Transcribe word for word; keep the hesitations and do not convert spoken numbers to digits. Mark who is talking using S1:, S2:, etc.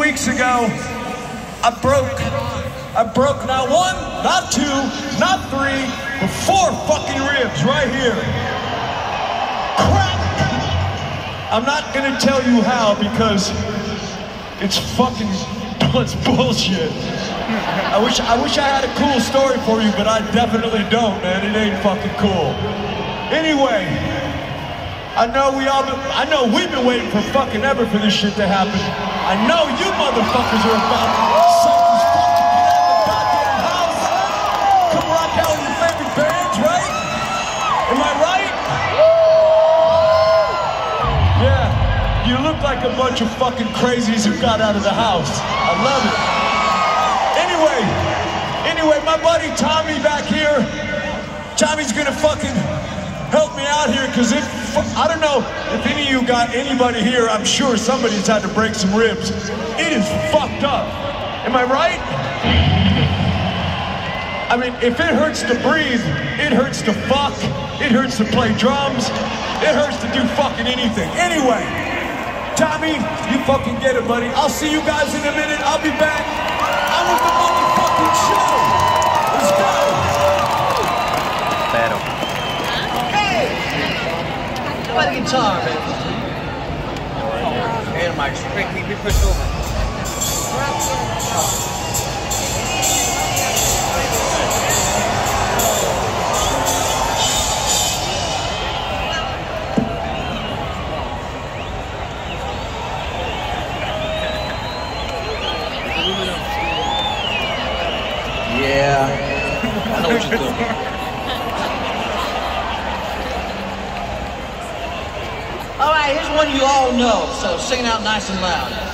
S1: Weeks ago, I broke, I broke not one, not two, not three, but four fucking ribs right here. Crack! I'm not gonna tell you how because it's fucking, it's bullshit. I wish, I wish I had a cool story for you, but I definitely don't, man. It ain't fucking cool. Anyway, I know we all, been, I know we've been waiting for fucking ever for this shit to happen. I know you motherfuckers are about something's fucking get out of the goddamn house. Come rock out with your favorite bands, right? Am I right? Yeah, you look like a bunch of fucking crazies who got out of the house. I love it. Anyway, anyway, my buddy Tommy back here, Tommy's gonna fucking help me out here, because if, I don't know if any of you got anybody here, I'm sure somebody's had to break some ribs. It is fucked up. Am I right? I mean, if it hurts to breathe, it hurts to fuck, it hurts to play drums, it hurts to do fucking anything. Anyway, Tommy, you fucking get it, buddy. I'll see you guys in a minute. I'll be back. I'm with the motherfucking show. Let's go.
S2: Battle.
S3: Play the guitar, man. And Mike, quick, keep me pushed over. Yeah, I know what you're doing. All right, here's one you all know, so sing it out nice and loud.